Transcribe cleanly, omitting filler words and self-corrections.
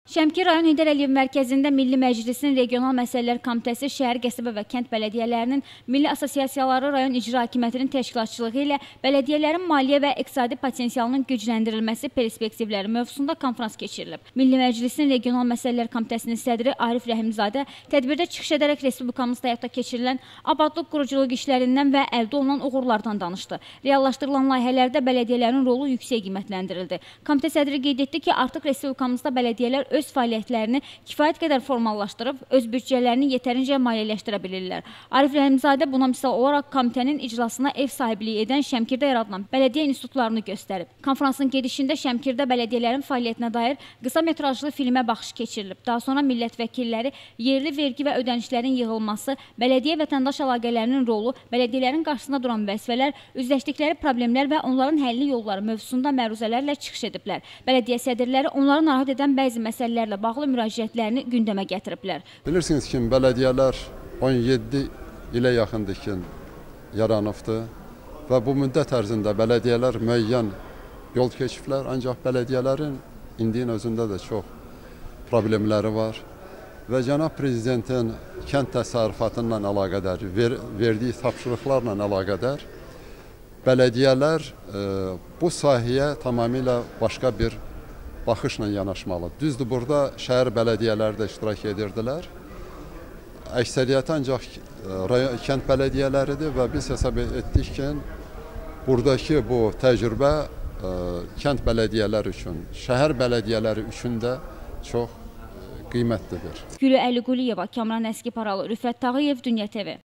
Şəmkir rayon Heydər Əliyev mərkəzində Milli Məclisin Regional Məsələlər Komitəsi şəhər, qəsəbə və kənd bələdiyyələrinin Milli Assosiasiyaları rayon icra hakimiyyətinin təşkilatçılığı ilə bələdiyyələrin maliyyə və iqtisadi potensialının gücləndirilməsi perspektivləri mövzusunda konfrans keçirilib. Milli Məclisin Regional Məsələlər Komitəsinin sədri Arif Rəhimzadə tədbirdə çıxış edərək Respublikamızda həyata keçirilən abadlıq quruculuq işlərindən və əldə olunan uğurlardan danışdı. Reallaşdırılan layihələrdə bələdiyyələrin rolu yüksək qiymətləndirildi. Komitə sədri qeyd etdi ki, artıq Respublikamızda bələdiyyələr öz fəaliyyətlərini kifayət qədər formallaşdırıb, öz büdcələrini yetərincə maliyyələşdirə bilirlər. Arif Rəhimzadə buna misal olaraq komitənin iclasına ev sahibliyi edən Şəmkirdə yaradılan bələdiyyə institutlarını göstərib. Konfransın gedişində Şəmkirdə bələdiyyələrin fəaliyyətinə dair qısa metrajlı filmə baxış keçirilib. Daha sonra millət vəkilləri yerli vergi və ödənişlərin yığılması, bələdiyyə vətəndaş əlaqələrinin rolu, bələdiyyələrin qarşısında duran vəzifələr, üzləşdikləri problemlər və onların həlli yolları mövzusunda məruzələrlə çıxış ediblər. Bələdiyyə sədrləri onları narahat edən bəzi məsələlərlə bağlı müraciətlərini gündəmə gətiriblər. Bilirsiniz ki, bələdiyyələr 17 ilə yaxındır ki, yaranıbdır və bu müddət ərzində bələdiyyələr müəyyən yol keçiblər, ancaq bələdiyyələrin indiyin özündə də çox problemləri var və Cənab Prezidentin kənd təsərrüfatından əlaqədar, verdiyi tapşırıqlarla əlaqədar bələdiyyələr bu sahəyə tamamilə başqa bir baxışla yanaşmalı. Düzdür, burada şəhər bələdiyyələri də iştirak edirdilər. Əksəriyyəti ancaq kənd bələdiyyələridir və biz hesab etdik ki, buradakı bu təcrübə kənd bələdiyyələri üçün, şəhər bələdiyyələri üçün də çox qiymətlidir. Gülü Əli Quliyeva, Kamran Əskiparalı, Rüfət Tağıyev, Dünya TV.